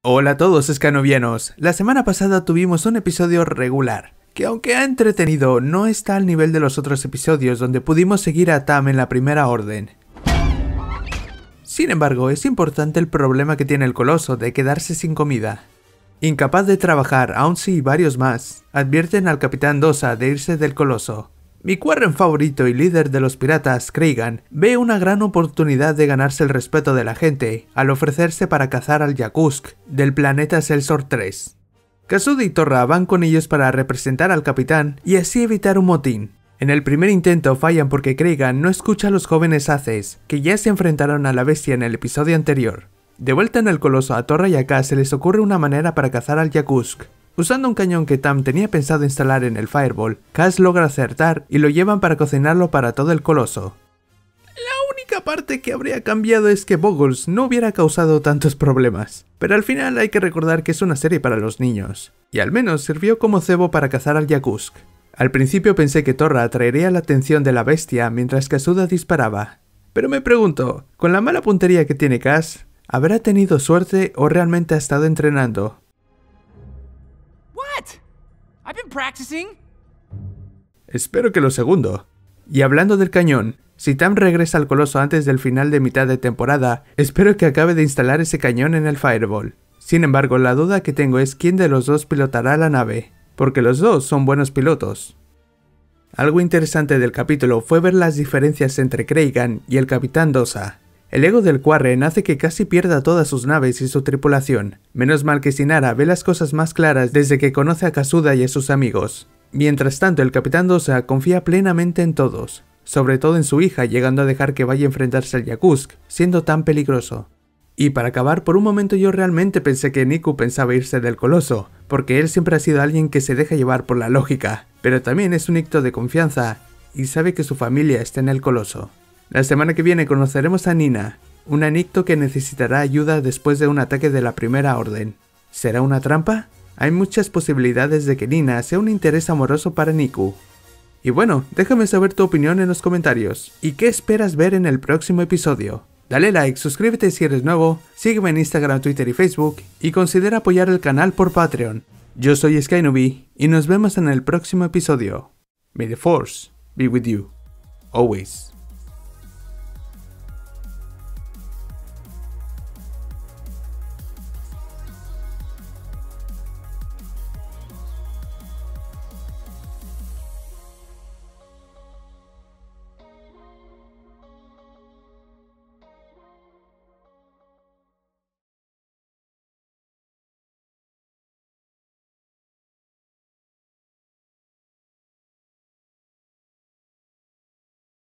Hola a todos escanovianos, la semana pasada tuvimos un episodio regular, que aunque ha entretenido, no está al nivel de los otros episodios donde pudimos seguir a Tam en la Primera Orden. Sin embargo, es importante el problema que tiene el Coloso de quedarse sin comida. Incapaz de trabajar, Aunsy y varios más, advierten al Capitán Dosa de irse del Coloso. Mi Quarren favorito y líder de los piratas, Cregan, ve una gran oportunidad de ganarse el respeto de la gente al ofrecerse para cazar al Yakusk del planeta Selsor 3. Kazuda y Torra van con ellos para representar al capitán y así evitar un motín. En el primer intento fallan porque Cregan no escucha a los jóvenes Aces, que ya se enfrentaron a la bestia en el episodio anterior. De vuelta en el Coloso, a Torra y a Kaz se les ocurre una manera para cazar al Yakusk. Usando un cañón que Tam tenía pensado instalar en el Fireball, Kaz logra acertar y lo llevan para cocinarlo para todo el Coloso. La única parte que habría cambiado es que Boggles no hubiera causado tantos problemas, pero al final hay que recordar que es una serie para los niños, y al menos sirvió como cebo para cazar al Yakusk. Al principio pensé que Torra atraería la atención de la bestia mientras Kazuda disparaba, pero me pregunto, con la mala puntería que tiene Kaz, ¿habrá tenido suerte o realmente ha estado entrenando? Espero que lo segundo. Y hablando del cañón, si Tam regresa al Coloso antes del final de mitad de temporada, espero que acabe de instalar ese cañón en el Fireball. Sin embargo, la duda que tengo es quién de los dos pilotará la nave, porque los dos son buenos pilotos. Algo interesante del capítulo fue ver las diferencias entre Cregan y el Capitán Dosa. El ego del Quarren hace que casi pierda todas sus naves y su tripulación. Menos mal que Sinara ve las cosas más claras desde que conoce a Kazuda y a sus amigos. Mientras tanto, el Capitán Dosa confía plenamente en todos, sobre todo en su hija, llegando a dejar que vaya a enfrentarse al Yakusk, siendo tan peligroso. Y para acabar, por un momento yo realmente pensé que Niku pensaba irse del Coloso, porque él siempre ha sido alguien que se deja llevar por la lógica, pero también es un icto de confianza, y sabe que su familia está en el Coloso. La semana que viene conoceremos a Nina, una Nikto que necesitará ayuda después de un ataque de la Primera Orden. ¿Será una trampa? Hay muchas posibilidades de que Nina sea un interés amoroso para Niku. Y bueno, déjame saber tu opinión en los comentarios. ¿Y qué esperas ver en el próximo episodio? Dale like, suscríbete si eres nuevo, sígueme en Instagram, Twitter y Facebook, y considera apoyar el canal por Patreon. Yo soy Skynovi, y nos vemos en el próximo episodio. May the Force be with you. Always.